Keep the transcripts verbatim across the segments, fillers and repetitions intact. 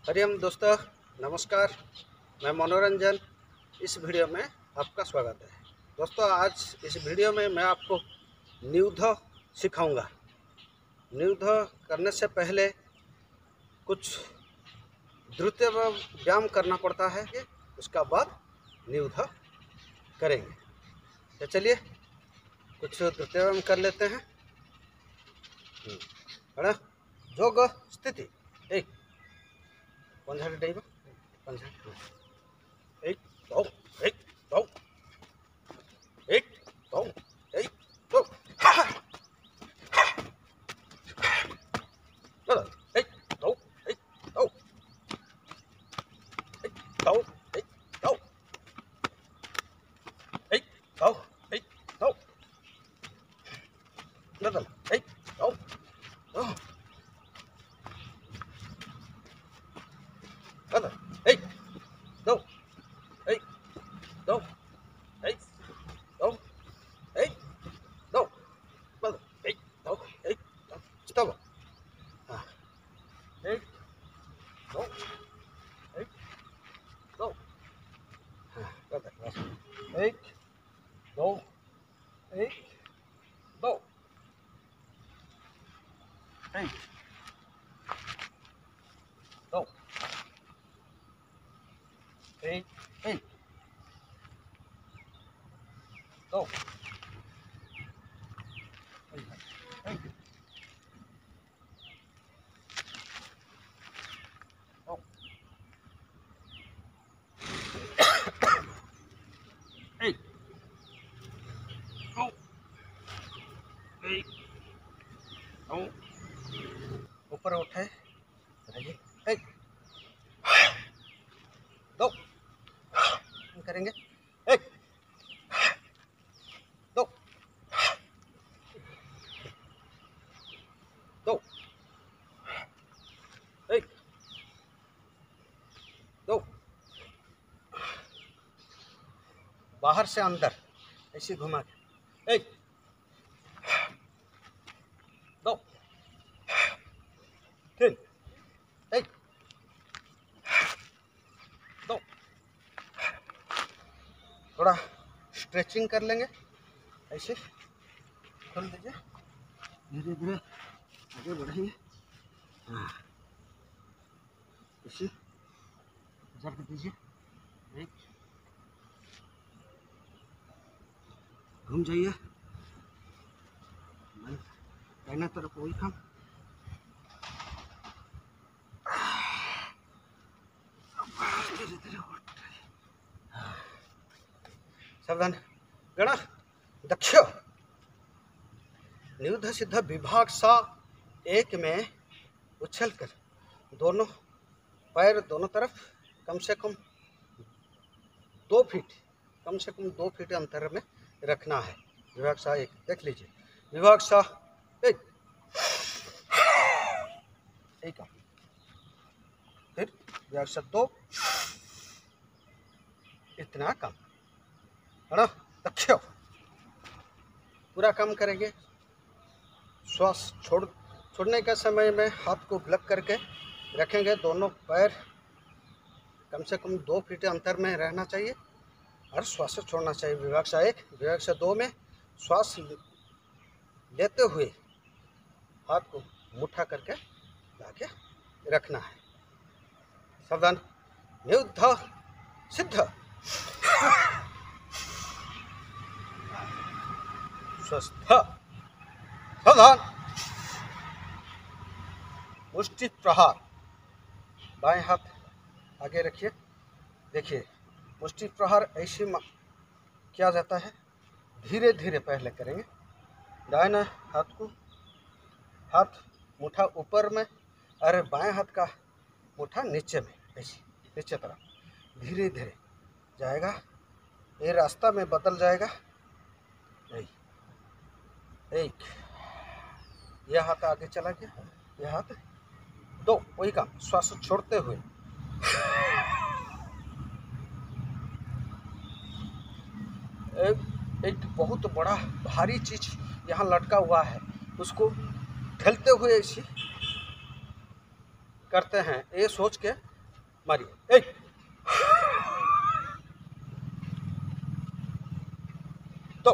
हरिओम दोस्तों, नमस्कार। मैं मनोरंजन। इस वीडियो में आपका स्वागत है। दोस्तों, आज इस वीडियो में मैं आपको नियुद्ध सिखाऊंगा। नियुद्ध करने से पहले कुछ द्रुत व्यायाम करना पड़ता है, उसका बाद नियुद्ध करेंगे। तो चलिए कुछ द्रुत व्यायाम कर लेते हैं। है जोग स्थिति एक पंजा डेब पंजा एक दो एक दो एक दो एक दो एक दो एक दो एक दो एक दो एक दो एक दो नदल एक दो दो नदल एक दो एक दो एक दो एक दो नदल एक दो एक दो stop हाँ एक दो एक दो हाँ नदल एक दो एक दो एक दो एक एक दो एक एक दो एक दो एक दो ऊपर उठे एक दो करेंगे एक दो दो एक दो बाहर से अंदर ऐसे घुमा के एक दो तीन एक दो थोड़ा स्ट्रेचिंग कर लेंगे। ऐसे खोल दीजिए, धीरे धीरे आगे बढ़ेंगे। हाँ ऐसे जर दीजिए, एक घूम जाइए दाहिना तरफ वही काम। धीरे धीरे सावधान गण दक्ष नियुद्ध सिद्ध विभाग सा एक में उछलकर दोनों पैर दोनों तरफ कम से कम दो फीट कम से कम दो फीट अंतर में रखना है। विभाग सा एक देख लीजिए। विभाग सा एक एक फिर विभाग सा दो, इतना कम है ना। दक्ष पूरा काम करेंगे। श्वास छोड़ छोड़ने के समय में हाथ को ब्लॉक करके रखेंगे। दोनों पैर कम से कम दो फीट अंतर में रहना चाहिए और श्वास छोड़ना चाहिए। विभाग से एक विभाग से दो में श्वास लेते हुए हाथ को मुट्ठा करके लाके रखना है। सावधान नियुद्ध सिद्ध स्वस्थ सावधान मुष्टि प्रहार। बाएं हाथ आगे रखिए। देखिए मुष्टि प्रहार ऐसे किया जाता है, धीरे धीरे पहले करेंगे। दाहिना हाथ को हाथ मुट्ठा ऊपर में और बाएं हाथ का मुट्ठा नीचे में, ऐसे नीचे तरफ धीरे धीरे जाएगा। ये रास्ता में बदल जाएगा। एक यह हाथ आगे चला गया, यह हाथ दो, वही काम श्वास छोड़ते हुए। एक, एक बहुत बड़ा भारी चीज यहाँ लटका हुआ है, उसको ठेलते हुए ऐसे करते हैं, ये सोच के मारिए। एक, दो,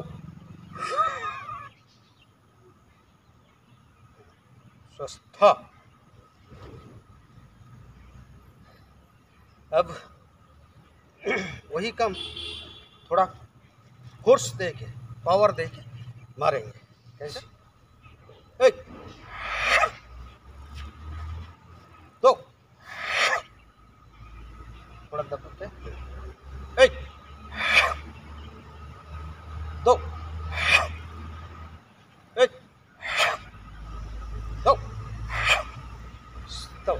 स्वस्थ। अब वही काम थोड़ा फोर्स दे के, पावर दे के मारेंगे। कैसे? एक, दो, थोड़ा दबा के, एक, दो, एक, दो, दो,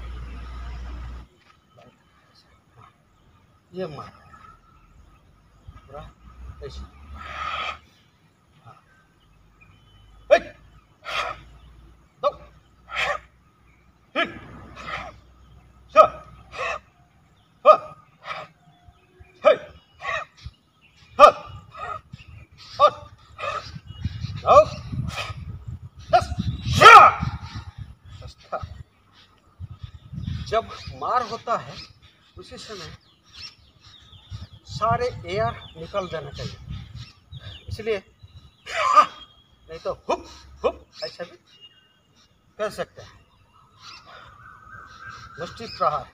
ये मार पूरा ऐसे। हाँ, एक, दो, तीन, चार, पाँच, छः, सात, आठ, नौ, दस। सस्ता। जब मार होता है उसी समय सारे एयर निकल जाना चाहिए, इसलिए नहीं तो हुप हुप ऐसा भी कर सकते हैं। मुष्टि प्रहार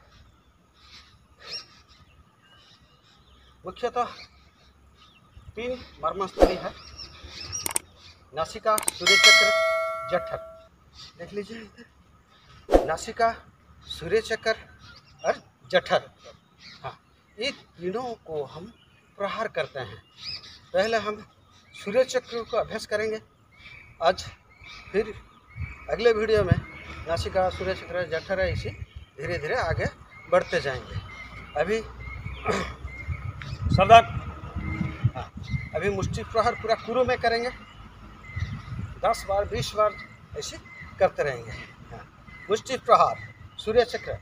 मुख्यतः तीन मर्मस्थली है: नासिका, सूर्य चक्र, जठर। देख लीजिए, नासिका, सूर्य चक्र और जठर। हाँ, ये तीनों को हम प्रहार करते हैं। पहले हम सूर्य चक्र को अभ्यास करेंगे आज, फिर अगले वीडियो में नासिका, सूर्य चक्र, जठर ऐसे धीरे धीरे आगे बढ़ते जाएंगे। अभी सावधान। हाँ, अभी मुष्टि प्रहार पूरा कुरु में करेंगे, दस बार बीस बार ऐसे करते रहेंगे। हाँ, मुष्टि प्रहार, सूर्य चक्र,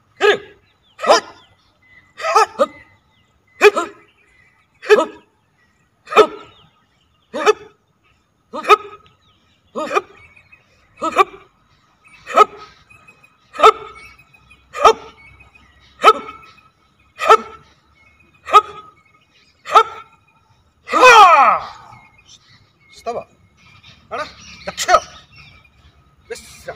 स्तव, है ना, दक्ष, विश्राम।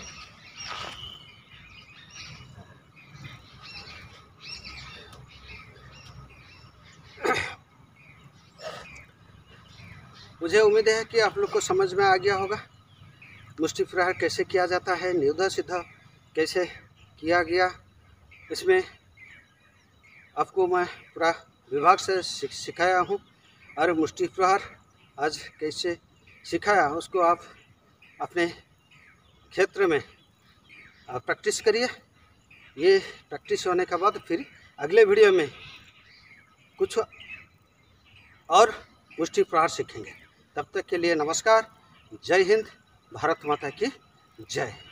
मुझे उम्मीद है कि आप लोग को समझ में आ गया होगा मुष्टि प्रहार कैसे किया जाता है, नियुद्ध सिद्ध कैसे किया गया। इसमें आपको मैं पूरा विभाग से सिखाया हूँ, और मुष्टि प्रहार आज कैसे सिखाया उसको आप अपने क्षेत्र में प्रैक्टिस करिए। ये प्रैक्टिस होने के बाद फिर अगले वीडियो में कुछ और मुष्टि प्रहार सीखेंगे। तब तक के लिए नमस्कार। जय हिंद, भारत माता की जय।